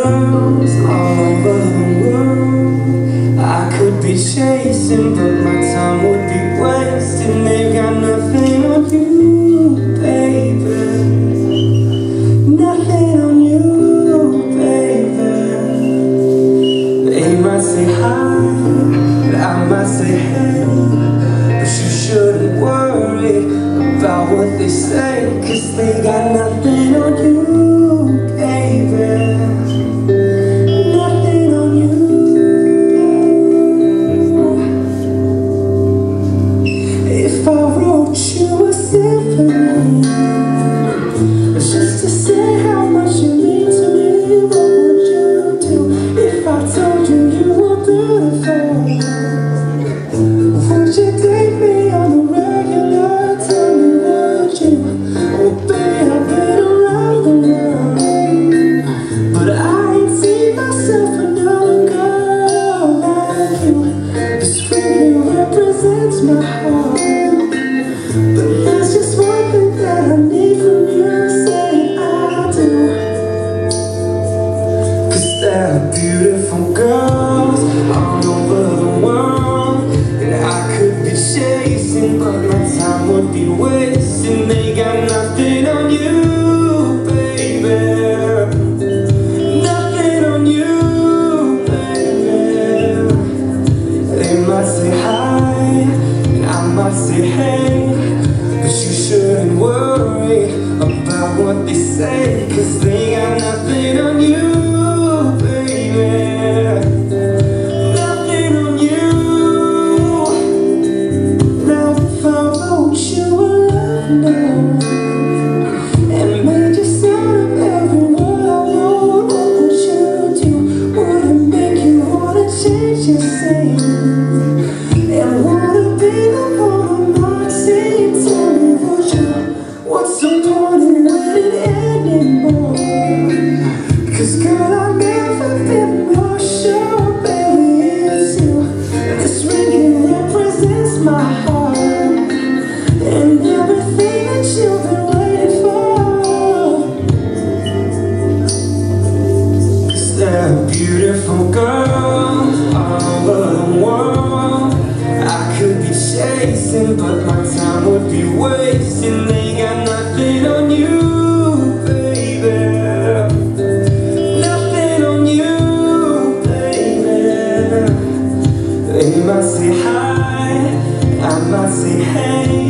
girls all over the world I could be chasing, but my time would be wasting. They've got nothing on you, baby. Nothing on you, baby. They might say hi, but I might say hey. But you shouldn't worry about what they say, 'cause they got nothing on you, baby. Nothing on you. If I wrote you a symphony just to say how much you mean to me, what would you do? If I told you you were beautiful, would you date me on the regular? Tell me, would you? Oh baby, I've been around the world, but I ain't seen myself another girl like you. This ring represents my heart, but there's just one thing that I need from you. Say I do, 'cause there are beautiful girls all over the world that I could be chasing, but my time would be wasting. They got nothing on you, baby. Nothing on you, baby. They might say hi, and I might say hey, but you shouldn't worry about what they say, 'cause they got nothing on you, baby. Nothing on you. Now if I wrote you a love note and made you sign up every word I wrote, what would you do? Would it make you wanna change your scene? And would it be the one on my team? Tell me, would you? What's the point in winning anymore? 'Cause girl, I've never been more sure, baby, it's you. This ring, it represents my heart and everything that you've been waiting for. 'Cause there are beautiful girls all over the world I could be chasing, but my time would be wasting. They got nothing on you, baby. Nothing on you, baby. They might say hi, I might say hey,